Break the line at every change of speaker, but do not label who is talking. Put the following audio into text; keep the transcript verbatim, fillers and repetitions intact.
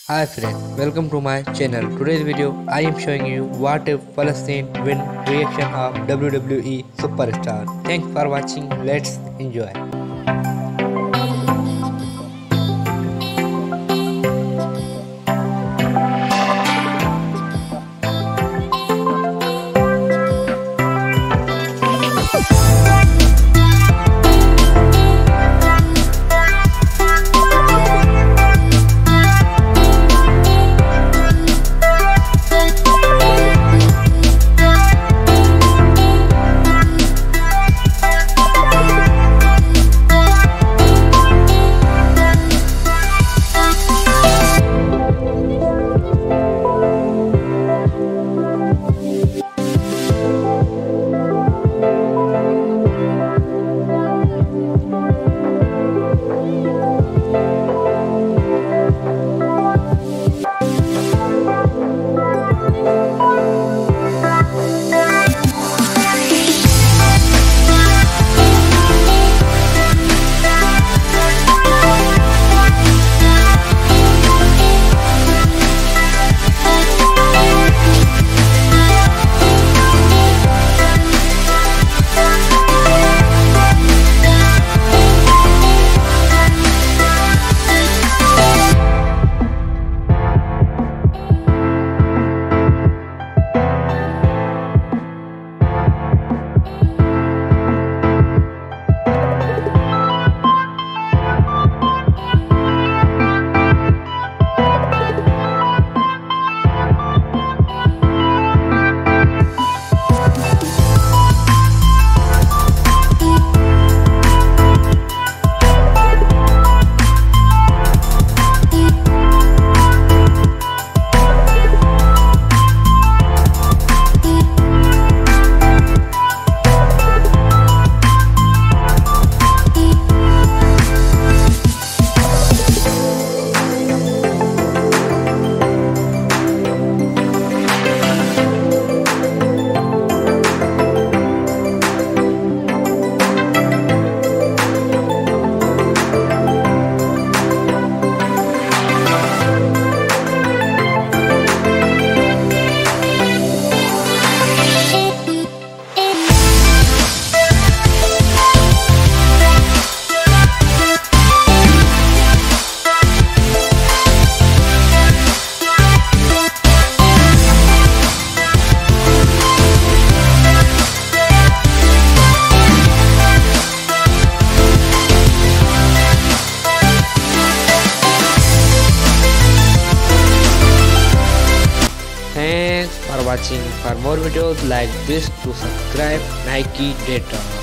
Hi friend, welcome to my channel. Today's video I am showing you what if Palestine win reaction of W W E Superstar. Thanks for watching. Let's enjoy. Thanks for watching. For more videos like this, to subscribe Nike Data.